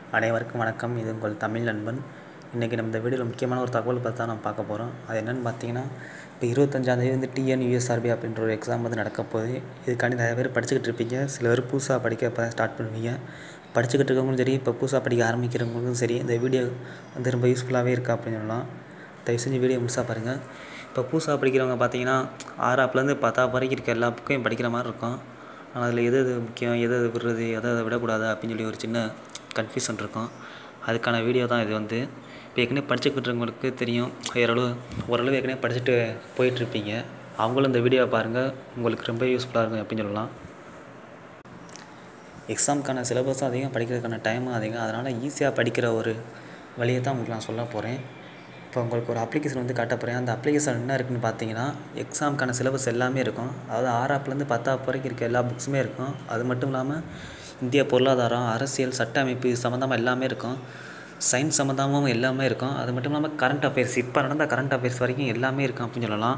அனைவருக்கும் வணக்கம். இது உங்கள் தமிழ் நண்பன். இன்றைக்கி நம்ம இந்த வீடியோவில் முக்கியமான ஒரு தகவல் பற்றி தான் நம்ம பார்க்க போகிறோம். அது என்னென்னு பார்த்தீங்கன்னா, இப்போ 25ஆந்தேதி வந்து டிஎன்யூஎஸ்ஆர்பி அப்படின்ற ஒரு எக்ஸாம் வந்து நடக்க போகுது. இதுக்காண்டி நிறைய பேர் படிச்சுக்கிட்டு இருப்பீங்க. சில பேர் புதுசாக படிக்க இப்போ ஸ்டார்ட் பண்ணுவீங்க. படிச்சுக்கிட்டு இருக்கவங்களும் சரி, இப்போ புதுசாக படிக்க ஆரம்பிக்கிறவங்களுக்கும் சரி, இந்த வீடியோ வந்து ரொம்ப யூஸ்ஃபுல்லாகவே இருக்கா அப்படின்னு சொல்லலாம். தயவு செஞ்சு வீடியோ முழுசாக பாருங்கள். இப்போ புதுசாக படிக்கிறவங்க பார்த்தீங்கன்னா 6ஆப்லேருந்து 10ஆப் வரைக்கும் இருக்க எல்லா புக்கையும் படிக்கிற மாதிரி இருக்கும். ஆனால் அதில் எது முக்கியம், எது விடுறது, எதை விடக்கூடாது அப்படின்னு சொல்லி ஒரு சின்ன கன்ஃபியூஷன் இருக்கும். அதுக்கான வீடியோ தான் இது வந்து. இப்போ ஏற்கனவே படிச்சுக்கிட்டுறவங்களுக்கு தெரியும், ஓரளவு ஏற்கனவே படிச்சுட்டு போயிட்டுருப்பீங்க. அவங்களும் இந்த வீடியோவை பாருங்கள், உங்களுக்கு ரொம்ப யூஸ்ஃபுல்லாக இருக்கும் அப்படின்னு சொல்லலாம். எக்ஸாமுக்கான சிலபஸும் அதிகம், படிக்கிறதுக்கான டைமும் அதிகம். அதனால் ஈஸியாக படிக்கிற ஒரு வழியை தான் உங்களுக்கு நான் சொல்ல போகிறேன். இப்போ உங்களுக்கு ஒரு அப்ளிகேஷன் வந்து காட்ட போகிறேன். அந்த அப்ளிகேஷன் என்ன இருக்குதுன்னு பார்த்தீங்கன்னா, எக்ஸாமுக்கான சிலபஸ் எல்லாமே இருக்கும். அதாவது 6ஆப்லேருந்து 10ஆப் வரைக்கும் இருக்க எல்லா புக்ஸுமே இருக்கும். அது மட்டும் இல்லாமல் இந்திய பொருளாதாரம், அரசியல், சட்ட அமைப்பு சம்மந்தமாக எல்லாமே இருக்கும். சயின்ஸ் சம்மந்தமாகவும் எல்லாமே இருக்கும். அது மட்டும் இல்லாமல் கரண்ட் அஃபேர்ஸ், இப்போ நடந்த கரண்ட் அஃபேர்ஸ் வரைக்கும் எல்லாமே இருக்கும் அப்படின்னு சொல்லலாம்.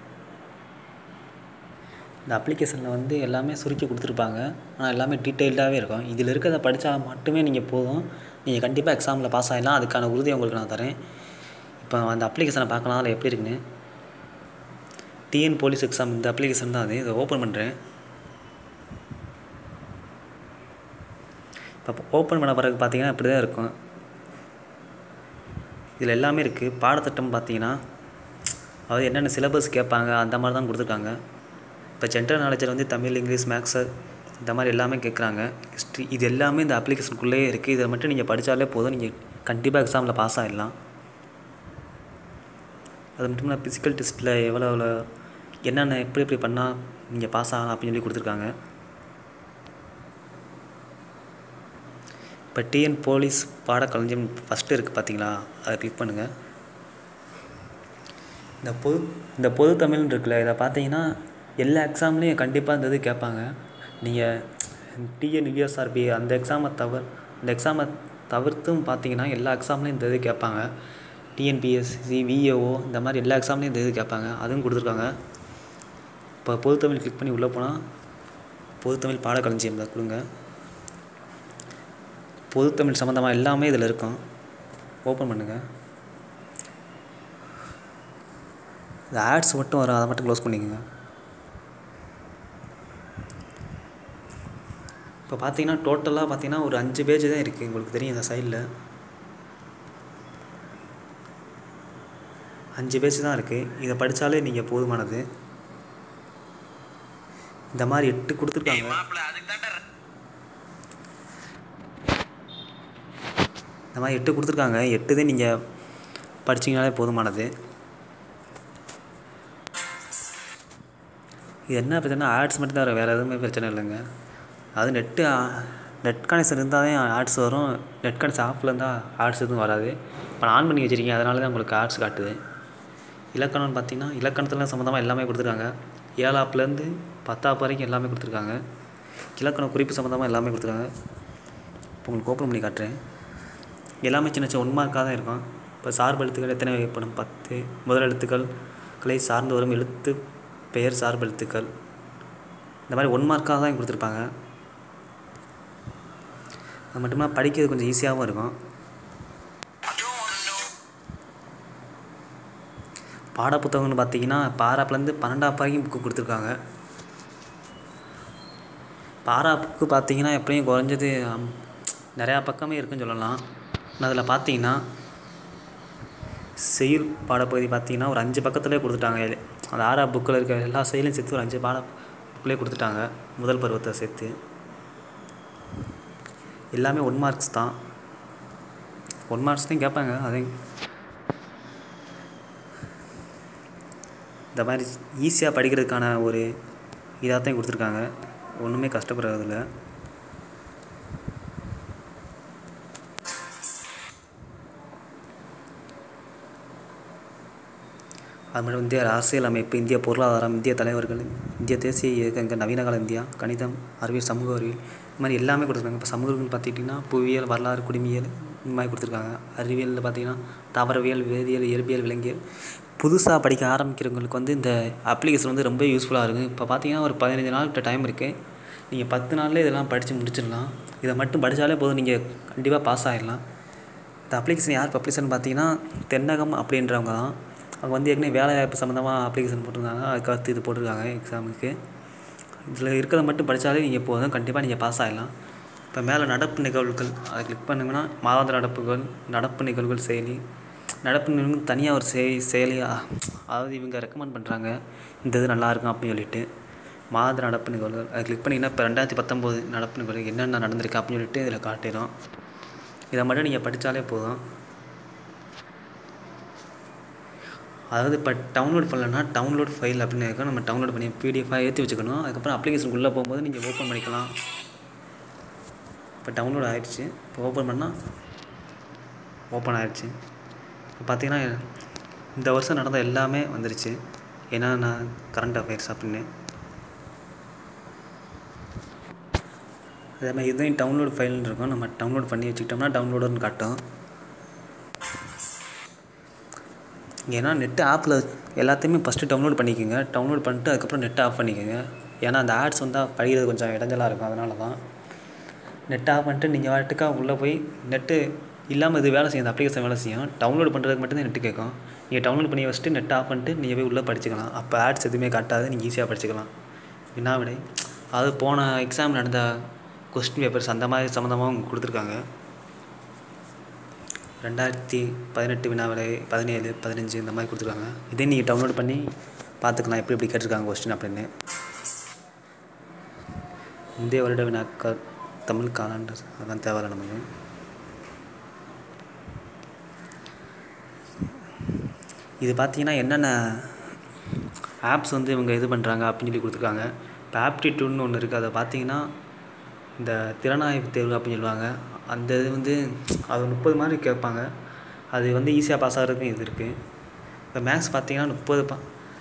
இந்த அப்ளிகேஷனில் வந்து எல்லாமே சுருக்கி கொடுத்துருப்பாங்க. ஆனால் எல்லாமே டீட்டெயில்டாகவே இருக்கும். இதில் இருக்கிறத படித்தா மட்டுமே நீங்கள் போதும், நீங்கள் கண்டிப்பாக எக்ஸாமில் பாஸ் ஆகிடலாம். அதுக்கான உறுதியை உங்களுக்கு நான் தரேன். இப்போ அந்த அப்ளிகேஷனை பார்க்கலாம், அதில் எப்படி இருக்குன்னு. டிஎன் போலீஸ் எக்ஸாம் இந்த அப்ளிகேஷன் தான் அது. இதை ஓப்பன் பண்ணுறேன். இப்போ ஓப்பன் பண்ண பிறகு பார்த்தீங்கன்னா இப்படி தான் இருக்கும். இதில் எல்லாமே இருக்குது. பாடத்திட்டம் பார்த்தீங்கன்னா, அதாவது என்னென்ன சிலபஸ் கேட்பாங்க அந்த மாதிரி தான் கொடுத்துருக்காங்க. இப்போ ஜென்ரல் நாலேஜில் வந்து தமிழ், இங்கிலீஷ், மேக்ஸு இந்த மாதிரி எல்லாமே கேட்குறாங்க. ஹிஸ்ட்ரி, இது எல்லாமே இந்த அப்ளிகேஷனுக்குள்ளேயே இருக்குது. இதை மட்டும் நீங்கள் படித்தாலே போதும், நீங்கள் கண்டிப்பாக எக்ஸாமில் பாஸ் ஆகிடலாம். அது மட்டும் இல்லாமல் ஃபிசிக்கல் டெஸ்ட்டில் எவ்வளோ என்னென்ன எப்படி பண்ணால் நீங்கள் பாஸ் ஆகலாம் அப்படின்னு சொல்லி கொடுத்துருக்காங்க. இப்போ டிஎன் போலீஸ் பாடக்களஞ்சியம் ஃபஸ்ட்டு இருக்குது பார்த்தீங்களா, அதை கிளிக் பண்ணுங்கள். இந்த பொது தமிழ்னு இருக்குல்ல, இதை பார்த்தீங்கன்னா எல்லா எக்ஸாம்லேயும் கண்டிப்பாக இந்த இது கேட்பாங்க. நீங்கள் டிஎன்யூஎஸ்ஆர்பி அந்த எக்ஸாமை தவிர்த்தும் பார்த்தீங்கன்னா எல்லா எக்ஸாம்லேயும் இந்த இது கேட்பாங்க. டிஎன்பிஎஸ்சி, விஏஓ இந்த மாதிரி எல்லா எக்ஸாம்லேயும் இந்த இது கேட்பாங்க. அதுவும் கொடுத்துருக்காங்க. இப்போ பொதுத்தமிழ் கிளிக் பண்ணி உள்ளே போனால் பொதுத்தமிழ் பாடக்களஞ்சியம் தான் கொடுங்க. பொதுத்தமிழ் சம்மந்தமாக எல்லாமே இதில் இருக்கும். ஓப்பன் பண்ணுங்கள். இந்த ஆட்ஸ் மட்டும் வரும், அதை மட்டும் க்ளோஸ் பண்ணிக்கோங்க. இப்போ பார்த்தீங்கன்னா டோட்டலாக பார்த்தீங்கன்னா ஒரு 5 பேஜ் தான் இருக்குது. உங்களுக்கு தெரியும், இந்த சைடில் 5 பேஜ் தான் இருக்குது. இதை படித்தாலே நீங்கள் போதுமானது. இந்த மாதிரி 8 கொடுத்துருக்காங்க. இந்த மாதிரி 8 கொடுத்துருக்காங்க. 8 தான் நீங்கள் படிச்சிங்கனாலே போதுமானது. இது என்ன பிரச்சனை, ஆட்ஸ் மட்டும் தான் வேறு எதுவுமே பிரச்சனை இல்லைங்க. அது நெட் கனெக்ஷன் இருந்தால் தான் ஆட்ஸ் வரும். நெட் கனெக்ஷன் ஆஃபில் இருந்தால் ஆட்ஸ் எதுவும் வராது. இப்போ நான் ஆன் பண்ணி வச்சுருக்கீங்க, அதனால தான் உங்களுக்கு ஆட்ஸ் காட்டுது. இலக்கணம்னு பார்த்தீங்கன்னா இலக்கணத்தில் சம்மந்தமாக எல்லாமே கொடுத்துருக்காங்க. 7ஆப்லேருந்து 10ஆப் வரைக்கும் எல்லாமே கொடுத்துருக்காங்க. இலக்கண குறிப்பு சம்மந்தமாக எல்லாமே கொடுத்துருக்காங்க. இப்போ உங்களுக்கு ஓப்பன் பண்ணி காட்டுறேன். எல்லாமே சின்ன சின்ன 1 மார்க்காக தான் இருக்கும். இப்போ சார்பு எழுத்துக்கள் எத்தனை வகைப்படும், 10. முதல் எழுத்துக்களை சார்ந்து வரும் எழுத்து பெயர் சார்பு எழுத்துக்கள், இந்த மாதிரி 1 மார்க்காக தான் கொடுத்துருப்பாங்க. அது மட்டும் இல்லாமல் படிக்கிறது கொஞ்சம் ஈஸியாகவும் இருக்கும். பாடப்புத்தகம்னு பார்த்தீங்கன்னா இப்போ 6ஆப்லேருந்து 12ஆப் வரைக்கும் புக்கு கொடுத்துருக்காங்க. இப்போ 6ஆப் புக்கு பார்த்தீங்கன்னா எப்படியும் குறைஞ்சது நிறையா பக்கமே இருக்குதுன்னு சொல்லலாம். அதில் பார்த்தீங்கன்னா செயல் பாடப்பகுதி பார்த்தீங்கன்னா ஒரு 5 பக்கத்துலேயே கொடுத்துட்டாங்க. அந்த 6ஆப் புக்கில் இருக்க எல்லா செயலையும் சேர்த்து ஒரு 5 புக்கிலே கொடுத்துட்டாங்க, முதல் பருவத்தை சேர்த்து. எல்லாமே 1 மார்க்ஸ் தான். 1 மார்க்ஸ் தான் கேட்பாங்க. அதே இந்த மாதிரி ஈஸியாக படிக்கிறதுக்கான ஒரு இதாக தான் கொடுத்துருக்காங்க. ஒன்றுமே கஷ்டப்படுறதில்ல. அது மட்டும் இந்திய அரசியல் அமைப்பு, இந்திய பொருளாதாரம், இந்திய தலைவர்கள், இந்திய தேசிய இயக்கங்கள், நவீனகால இந்தியா, கணிதம், அறிவியல், சமூக அறிவியல், இது மாதிரி எல்லாமே கொடுத்துருக்காங்க. இப்போ சமூகம்னு பார்த்துக்கிட்டிங்கன்னா புவியியல், வரலாறு, குடிமியல் இந்த மாதிரி கொடுத்துருக்காங்க. அறிவியலில் பார்த்தீங்கன்னா தாவரவியல், வேதியியல், இயற்பியல், விலங்கியல். புதுசாக படிக்க ஆரம்பிக்கிறவங்களுக்கு வந்து இந்த அப்ளிகேஷன் வந்து ரொம்ப யூஸ்ஃபுல்லாக இருக்குது. இப்போ பார்த்தீங்கன்னா ஒரு 15 நாள் டைம் இருக்குது. நீங்கள் 10 நாள்லேயே இதெல்லாம் படித்து முடிச்சிடலாம். இதை மட்டும் படித்தாலே போதும், நீங்கள் கண்டிப்பாக பாஸ் ஆகிடலாம். இந்த அப்ளிகேஷன் யார் பப்ளிஷன் பார்த்தீங்கன்னா தென்னகம் அப்படின்றவங்க தான். அவங்க வந்து ஏற்கனவே வேலைவாய்ப்பு சம்மந்தமாக அப்ளிகேஷன் போட்டிருந்தாங்க, அதுக்கடுத்து இது போட்டிருக்காங்க எக்ஸாமுக்கு. இதில் இருக்கிறத மட்டும் படித்தாலே நீங்கள் போதும், கண்டிப்பாக நீங்கள் பாஸ் ஆகிடலாம். இப்போ மேலே நடப்பு நிகழ்வுகள் அதை கிளிக் பண்ணிங்கன்னா மாதாந்திர நடப்புகள், நடப்பு நிகழ்வுகள் செயலி, நடப்பு நிகழ்வுகள் தனியாக ஒரு செயலி, அதாவது இவங்க ரெக்கமெண்ட் பண்ணுறாங்க இந்த இது நல்லாயிருக்கும் அப்படின்னு சொல்லிட்டு. மாதாந்திர நடப்பு நிகழ்வுகள் அதை கிளிக் பண்ணிங்கன்னா இப்போ 2019 நடப்பு நிகழ்வுகள் என்னென்ன நடந்திருக்கு அப்படின்னு சொல்லிட்டு இதில் காட்டிடும். இதை மட்டும் நீங்கள் படித்தாலே போதும். அதாவது இப்போ டவுன்லோட் பண்ணலன்னா டவுன்லோட் ஃபைல் அப்படின்னு இருக்கும், நம்ம டவுன்லோட் பண்ணி பிடிஎஃபாக ஏற்றி வச்சுக்கணும். அதுக்கப்புறம் அப்ளிகேஷனுக்குள்ளே போகும்போது நீங்கள் ஓப்பன் பண்ணிக்கலாம். இப்போ டவுன்லோட் ஆகிடுச்சு. இப்போ ஓப்பன் பண்ணால் ஓப்பன் ஆகிடுச்சு. இப்போ பார்த்தீங்கன்னா இந்த வருஷம் நடந்த எல்லாமே வந்துருச்சு, என்னென்ன கரண்ட் அஃபேர்ஸ் அப்படின்னு. அதே மாதிரி இதையும் டவுன்லோட் ஃபைல்னு இருக்கும், நம்ம டவுன்லோட் பண்ணி வச்சுக்கிட்டோம்னா டவுன்லோடுன்னு காட்டும். ஏன்னா நெட்டு ஆப்பில் எல்லாத்தையுமே ஃபஸ்ட்டு டவுன்லோட் பண்ணிக்கோங்க. டவுன்லோட் பண்ணிட்டு அதுக்கப்புறம் நெட்டை ஆஃப் பண்ணிக்கோங்க. ஏன்னா அந்த ஆட்ஸ் வந்தால் படிக்கிறது கொஞ்சம் இடைஞ்சலாக இருக்கும், அதனால தான். நெட்டை ஆஃப் பண்ணிட்டு நீங்கள் வாட்டுக்காக உள்ளே போய் நெட்டு இல்லாமல் இது வேலை செய்யும், இந்த அப்ளிகேஷன் வேலை செய்யும். டவுன்லோட் பண்ணுறதுக்கு மட்டும்தான் நெட்டு கேட்கும். நீங்கள் டவுன்லோட் பண்ணி வச்சுட்டு நெட்டை ஆஃப் பண்ணிட்டு நீங்கள் போய் உள்ளே படிச்சுக்கலாம். அப்போ ஆட்ஸ் எதுவுமே காட்டாது, நீங்கள் ஈஸியாக படிச்சுக்கலாம். வினா விடை அது போன எக்ஸாம் நடந்த கொஸ்டின் பேப்பர்ஸ் அந்த மாதிரி சம்மந்தமாக அவங்க கொடுத்துருக்காங்க. 2018 வினா விடை, 17, 15 இந்த மாதிரி கொடுத்துருக்காங்க. இதே நீங்கள் டவுன்லோட் பண்ணி பார்த்துக்கலாம் எப்படி எப்படி கேட்டிருக்காங்க கொஸ்டின் அப்படின்னு. இந்திய வருட வினாக்கள், தமிழ் காலண்டர் அதெல்லாம் தேவையில்லை நமக்கு. இது பார்த்தீங்கன்னா என்னென்ன ஆப்ஸ் வந்து இவங்க இது பண்ணுறாங்க அப்படின்னு சொல்லி கொடுத்துருக்காங்க. இப்போ ஆப்டிடியூட்னு ஒன்று இருக்குது, அதை பார்த்தீங்கன்னா இந்த திறனாய்வு தேர்வு அப்படின்னு சொல்லுவாங்க. அந்த இது வந்து அது 30 மார்க் கேட்பாங்க. அது வந்து ஈஸியாக பாஸ் ஆகிறதுக்கும் இது இருக்குது. இப்போ மேக்ஸ் பார்த்தீங்கன்னா 30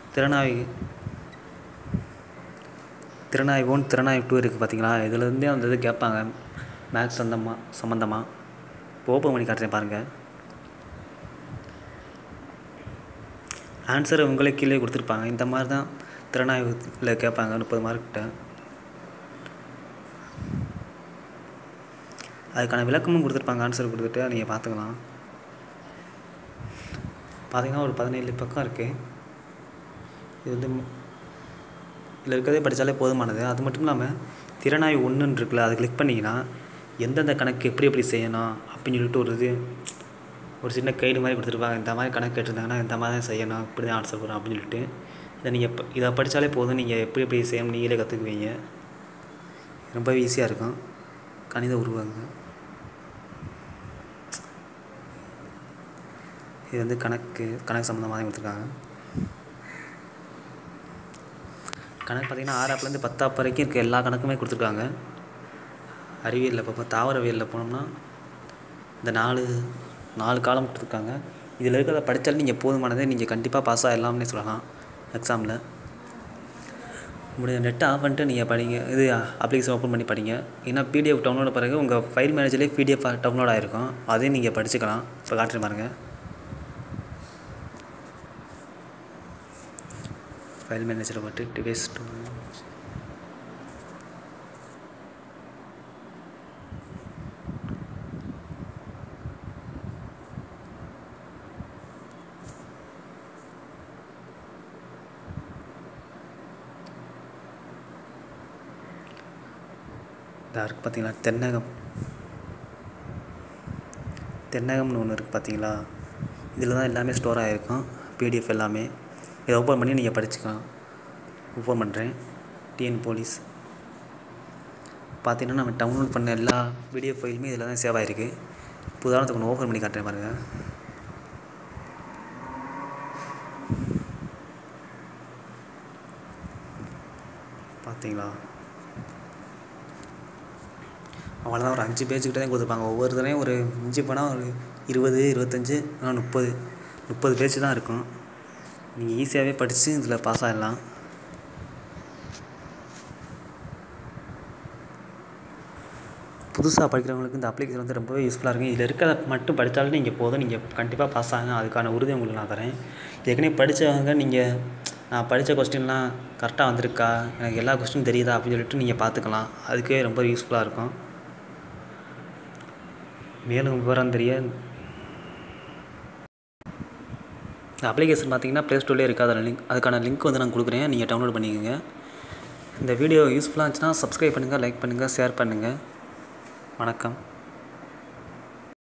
திறனாய்வு 1 திறனாய்வு 2 இருக்குது பார்த்தீங்களா. இதுலேருந்தே அந்த இது கேட்பாங்க மேக்ஸ் சம்மந்தமாக. இப்போ ஓப்பன் பண்ணி காட்டுறேன் பாருங்கள். ஆன்சரை உங்களே கீழே கொடுத்துருப்பாங்க. இந்த மாதிரி தான் திறனாய்வில் கேட்பாங்க 30 மார்க்கிட்ட. அதுக்கான விளக்கமும் கொடுத்துருப்பாங்க, ஆன்சர் கொடுத்துட்டு நீங்கள் பார்த்துக்கலாம். பார்த்தீங்கன்னா ஒரு 17 பக்கம் இருக்குது. இது வந்து இதில் இருக்கிறதே படித்தாலே போதுமானது. அது மட்டும் இல்லாமல் திறனாய்வு 1 இருக்குல்ல, அது கிளிக் பண்ணிங்கன்னா எந்தெந்த கணக்கு எப்படி எப்படி செய்யணும் அப்படின்னு சொல்லிட்டு ஒரு சின்ன கைடு மாதிரி கொடுத்துருப்பாங்க. இந்த மாதிரி கணக்கு கேட்டிருந்தாங்கன்னா இந்த மாதிரி தான் செய்யணும், இப்படி தான் ஆன்சர் பண்ணணும் அப்படின்னு சொல்லிட்டு. இதை நீங்கள் இதை படித்தாலே போதும், நீங்கள் எப்படி எப்படி செய்யணும் நீங்களே கற்றுக்குவீங்க. ரொம்பவே ஈஸியாக இருக்கும். கணித உருவாங்க இது வந்து கணக்கு சம்மந்தமாக தான் கொடுத்துருக்காங்க. கணக்கு பார்த்திங்கன்னா 6 ஆப்லேருந்து 10 ஆப் வரைக்கும் இருக்க எல்லா கணக்குமே கொடுத்துருக்காங்க. அறிவியலில் பார்ப்போம், தாவரவியலில் போனோம்னா இந்த 4 காலம் கொடுத்துருக்காங்க. இதில் இருக்கிறத படித்தாலும் நீங்கள் போதுமானதே, நீங்கள் கண்டிப்பாக பாஸ் ஆகிடலாம்னே சொல்லலாம் எக்ஸாமில். முடிஞ்ச நெட்டை ஆஃப் பண்ணிட்டு நீங்கள் படிங்க, இது அப்ளிகேஷன் ஓப்பன் பண்ணி படிங்க. ஏன்னா பிடிஎஃப் டவுன்லோட் பிறகு உங்கள் ஃபைல் மேனேஜர்லேயே பிடிஎஃப் டவுன்லோட் ஆகிருக்கும், அதையும் நீங்கள் படிச்சுக்கலாம். இப்போ காட்டுறேன் பாருங்கள். ஃபைல் மேனேஜரை போட்டு டிவைஸ் இருக்குது பார்த்தீங்களா. தென்னகம்னு ஒன்று இருக்குது பார்த்தீங்களா. இதில் தான் எல்லாமே ஸ்டோர் ஆகிருக்கும், பிடிஎஃப் எல்லாமே. இதை ஓப்பன் பண்ணி நீங்கள் படிச்சுக்கலாம். ஓப்பன் பண்ணுறேன். டிஎன் போலீஸ் பார்த்தீங்கன்னா நம்ம டவுன்லோட் பண்ண எல்லா பிடிஎஃப் ஃபைலுமே இதில் தான் சேவ் ஆகிருக்கு. உதாரணத்துக்கு ஒன்று ஓப்பன் பண்ணி காட்டுறேன் பாருங்கள். பார்த்தீங்களா, அவ்வளோதான். ஒரு 5 பேஜுக்கிட்ட தான் கொடுத்துருப்பாங்க. ஒவ்வொரு தடவையும் ஒரு 5 போனால் ஒரு 20, 25, 30 பேஜ் தான் இருக்கும். நீங்கள் ஈஸியாகவே படித்து இதில் பாஸ் ஆகிடலாம். புதுசாக படிக்கிறவங்களுக்கு இந்த அப்ளிகேஷன் வந்து ரொம்பவே யூஸ்ஃபுல்லாக இருக்கும். இதில் இருக்கிறத மட்டும் படித்தாலும் நீங்கள் போதும், நீங்கள் கண்டிப்பாக பாஸ் ஆகுங்க. அதுக்கான உறுதி உங்களுக்கு நான் தரேன். ஏற்கனவே படித்தவங்க நீங்கள் நான் படித்த கொஸ்டின்லாம் கரெக்டாக வந்திருக்கா, எனக்கு எல்லா கொஸ்டினும் தெரியுதா அப்படின்னு சொல்லிட்டு நீங்கள் பார்த்துக்கலாம். அதுக்கே ரொம்ப யூஸ்ஃபுல்லாக இருக்கும். மேலும் விவரம் தெரிய இந்த அப்ளிகேஷன் பார்த்தீங்கன்னா ப்ளே ஸ்டோர்லேயே இருக்குது. அதுக்கான லிங்க் வந்து நான் கொடுக்குறேன், நீங்கள் டவுன்லோட் பண்ணிக்கோங்க. இந்த வீடியோ யூஸ்ஃபுல்லாக இருந்துச்சுன்னா சப்ஸ்கிரைப் பண்ணுங்கள், லைக் பண்ணுங்கள், ஷேர் பண்ணுங்கள். வணக்கம்.